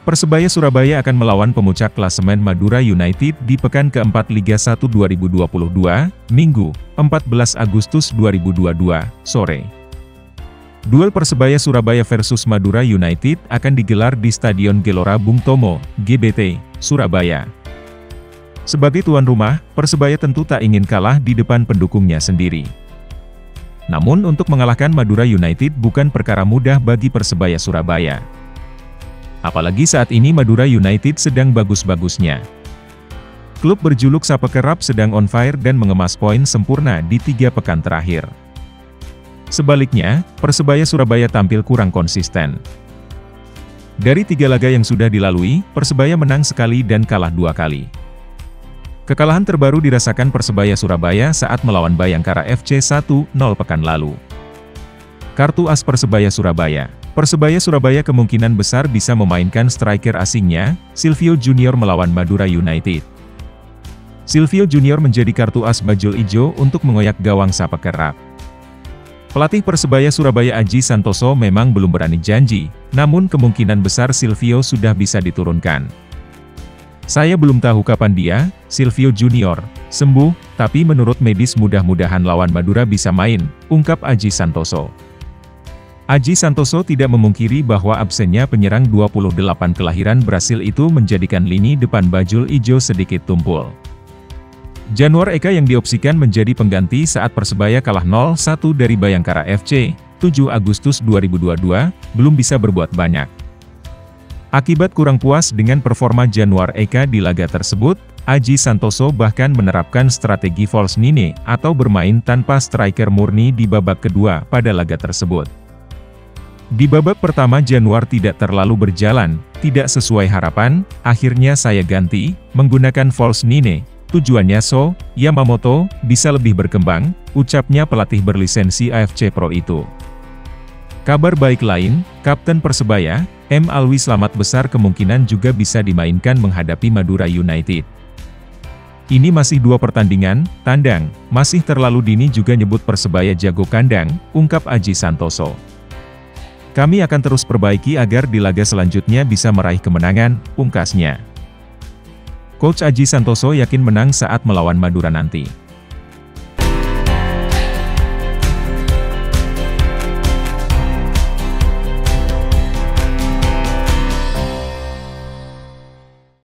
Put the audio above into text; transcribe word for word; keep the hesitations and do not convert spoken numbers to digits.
Persebaya Surabaya akan melawan pemuncak klasemen Madura United di pekan keempat Liga satu dua ribu dua puluh dua, Minggu, empat belas Agustus dua ribu dua puluh dua, sore. Duel Persebaya Surabaya versus Madura United akan digelar di Stadion Gelora Bung Tomo, G B T, Surabaya. Sebagai tuan rumah, Persebaya tentu tak ingin kalah di depan pendukungnya sendiri. Namun untuk mengalahkan Madura United bukan perkara mudah bagi Persebaya Surabaya. Apalagi saat ini Madura United sedang bagus-bagusnya. Klub berjuluk Sape Kerap sedang on fire dan mengemas poin sempurna di tiga pekan terakhir. Sebaliknya, Persebaya Surabaya tampil kurang konsisten. Dari tiga laga yang sudah dilalui, Persebaya menang sekali dan kalah dua kali. Kekalahan terbaru dirasakan Persebaya Surabaya saat melawan Bayangkara F C satu nol pekan lalu. Kartu as Persebaya Surabaya. Persebaya Surabaya kemungkinan besar bisa memainkan striker asingnya, Silvio Junior melawan Madura United. Silvio Junior menjadi kartu as bajul ijo untuk mengoyak gawang Sape Kerap. Pelatih Persebaya Surabaya Aji Santoso memang belum berani janji, namun kemungkinan besar Silvio sudah bisa diturunkan. Saya belum tahu kapan dia, Silvio Junior, sembuh, tapi menurut medis mudah-mudahan lawan Madura bisa main, ungkap Aji Santoso. Aji Santoso tidak memungkiri bahwa absennya penyerang dua puluh delapan kelahiran Brasil itu menjadikan lini depan bajul ijo sedikit tumpul. Januar Eka yang diopsikan menjadi pengganti saat Persebaya kalah nol satu dari Bayangkara F C, tujuh Agustus dua ribu dua puluh dua, belum bisa berbuat banyak. Akibat kurang puas dengan performa Januar Eka di laga tersebut, Aji Santoso bahkan menerapkan strategi false nine atau bermain tanpa striker murni di babak kedua pada laga tersebut. Di babak pertama Januar tidak terlalu berjalan, tidak sesuai harapan, akhirnya saya ganti, menggunakan false nine, tujuannya So, Yamamoto, bisa lebih berkembang, ucapnya pelatih berlisensi A F C Pro itu. Kabar baik lain, Kapten Persebaya, M. Alwi Slamet besar kemungkinan juga bisa dimainkan menghadapi Madura United. Ini masih dua pertandingan, tandang, masih terlalu dini juga nyebut Persebaya jago kandang, ungkap Aji Santoso. Kami akan terus perbaiki agar di laga selanjutnya bisa meraih kemenangan, pungkasnya. Coach Aji Santoso yakin menang saat melawan Madura nanti.